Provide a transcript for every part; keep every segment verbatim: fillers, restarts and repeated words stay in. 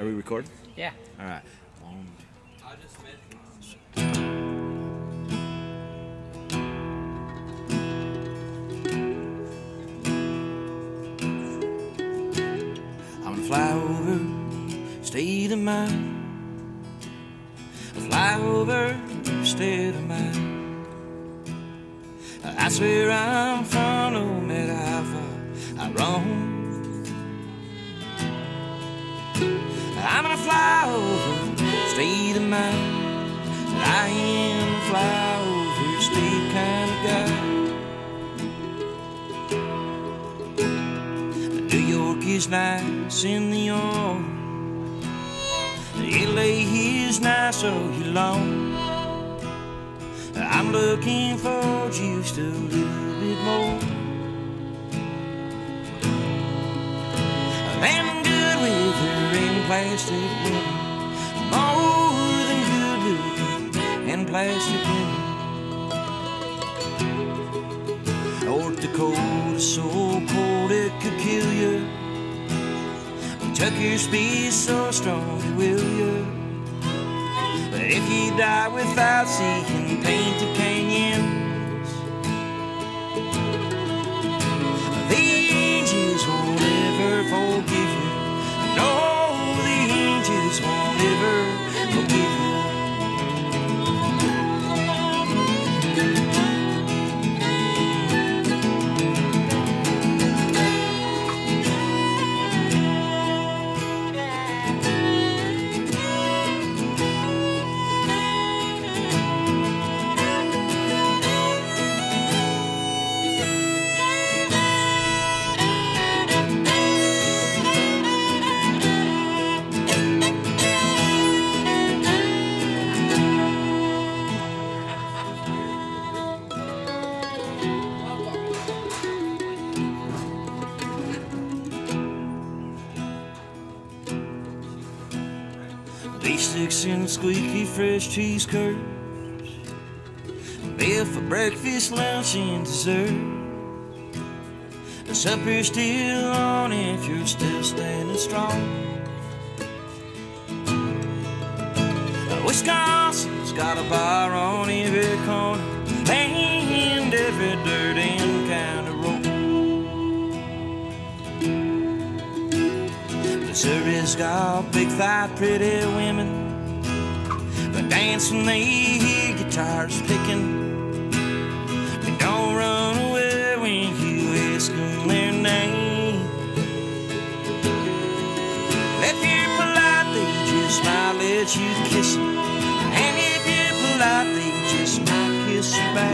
Are we recording? Yeah. All right. I just met I'm gonna fly over state of mind. Fly over state of mind. That's where I'm from, no matter how far I roam. I'm gonna fly over state of mind. I am a flyover state kind of guy. New York is nice in the autumn. L A is nice all year long. I'm looking for just a little bit more than good weather and plastic women. More than good looking and plastic women. North Dakota's so cold it could kill you. Kentucky's speed so strong it will you. But if you die without seeing painted canyons, the angels won't ever forgive you. No, the angels won't ever forgive you. Sticks and squeaky fresh cheese curds, meal for breakfast, lunch, and dessert. The supper's still on if you're still standing strong. Wisconsin's got a bar on every corner and every dirt and kind of road. Missouri's got big thigh pretty women that dance when they hear guitars picking. They don't run away when you ask them their name. If you're polite, they just might let you kiss them. And if you're polite, they just might kiss you back.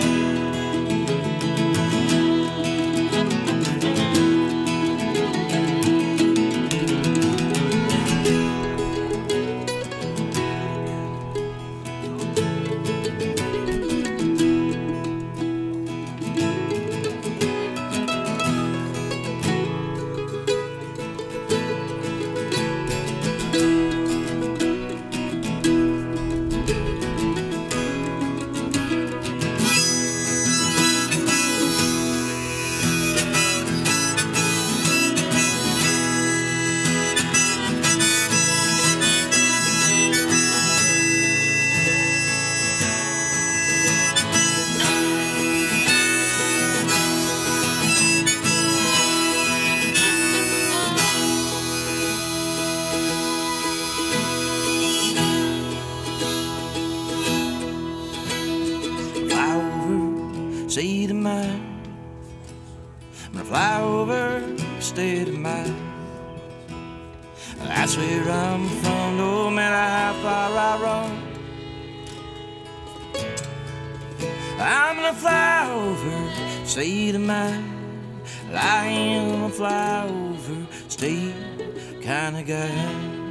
State of mind. I'm gonna fly over state of mind. That's where I'm from, no matter how far I roam. I'm gonna fly over state of mind. I am a fly over state kind of guy.